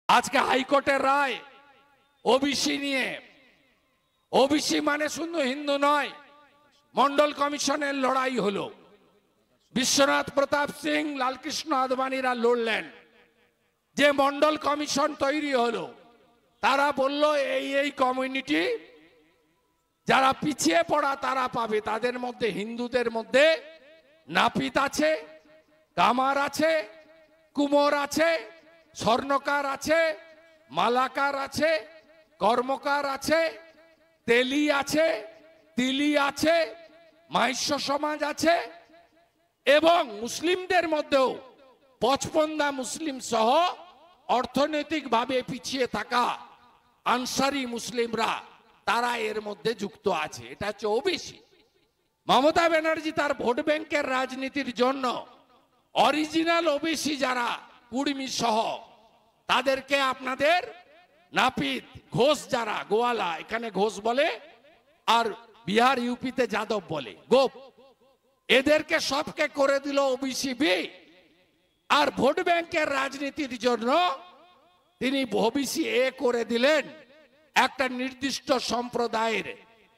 আজকে হাইকোর্টের রায় ওবিসি নিয়ে, ওবিসি মানে শুধু হিন্দু নয়, মন্ডল কমিশনের লড়াই হলো। বিশ্বনাথ প্রতাপ সিং, লালকৃষ্ণ আদবানীরা লড়লেন যে মন্ডল কমিশন তৈরি হলো। তারা বলল এই কমিউনিটি যারা পিছিয়ে পড়া তারা পাবে। তাদের মধ্যে হিন্দুদের মধ্যে নাপিত আছে, কামার আছে, কুমোর আছে, স্বর্ণকার আছে, মালাকার আছে, কর্মকার আছে, তেলি আছে, তিলি আছে, মাহিষ্য সমাজ আছে এবং মুসলিমদের মধ্যেও পচপন্দা মুসলিম সহ অর্থনৈতিকভাবে পিছিয়ে থাকা আনসারি মুসলিমরা তারা এর মধ্যে যুক্ত আছে। এটা হচ্ছে ওবিসি। মমতা ব্যানার্জি তার ভোট ব্যাংকের রাজনীতির জন্য অরিজিনাল ওবিসি যারা কুর্মী সহ তাদেরকে আপনাদের নাপিত, ঘোষ যারা গোয়ালা, এখানে ঘোষ বলে আর বিহার ইউপিতে যাদব বলে গোপ, এদেরকে সবকে করে দিল ওবিসি বি। আর ভোট ব্যাংকের রাজনীতির জন্য তিনি ওবিসি এ করে দিলেন একটা নির্দিষ্ট সম্প্রদায়ের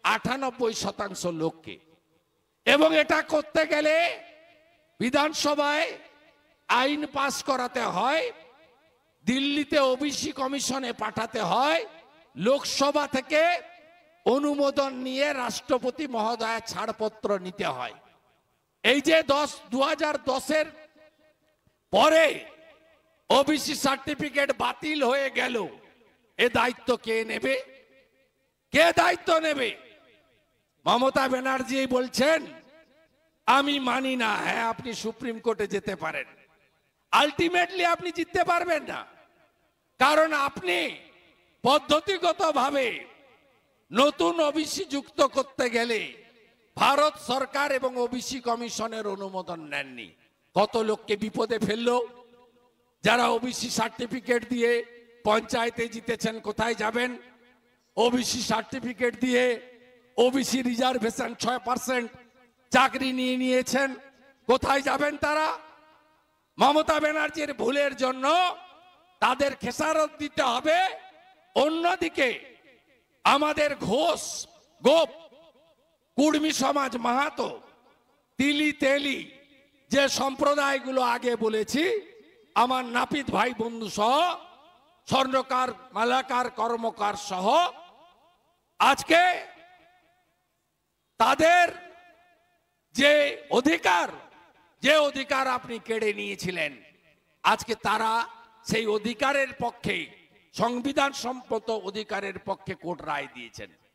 98% লোককে। এবং এটা করতে গেলে বিধানসভায় আইন পাস করাতে হয়, দিল্লিতে ওবিসি কমিশনে পাঠাতে হয়, লোকসভা থেকে অনুমোদন নিয়ে রাষ্ট্রপতি মহোদয়ের ছাড়পত্র নিতে হয়। এই যে 2010-এর পরে ওবিসি সার্টিফিকেট বাতিল হয়ে গেল, এ দায়িত্ব কে নেবে? কে দায়িত্ব নেবে? মমতা ব্যানার্জি বলছেন আমি মানি না। হ্যাঁ, আপনি সুপ্রিম কোর্টে যেতে পারেন, আলটিমেটলি আপনি জিততে পারবেন না, কারণ আপনি পদ্ধতিগতভাবে নতুন ওবিসি যুক্ত করতে গেলে ভারত সরকার এবং ওবিসি কমিশনের অনুমোদন নেননি। কত লোককে বিপদে ফেললো। যারা ওবিসি সার্টিফিকেট দিয়ে পঞ্চায়েতে জিতেছেন কোথায় যাবেন? ওবিসি সার্টিফিকেট দিয়ে ওবিসি রিজার্ভেশন 6% চাকরি নিয়ে নিয়েছেন, কোথায় যাবেন তারা? মমতা ব্যানার্জির ভুলের জন্য তাদের খেসারত দিতে হবে। অন্যদিকে আমাদের ঘোষ, গোপ, কুর্মী সমাজ, মাহাতো, তিলি, তেলি যে সম্প্রদায়গুলো আগে বলেছি, আমার নাপিত ভাই বন্ধু সহ, স্বর্ণকার, মালাকার, কর্মকার সহ, আজকে তাদের যে অধিকার আপনি কেড়ে নিয়েছিলেন, আজকে তারা সেই অধিকারের পক্ষে, সংবিধান সম্মত অধিকারের পক্ষে কোর্ট রায় দিয়েছেন।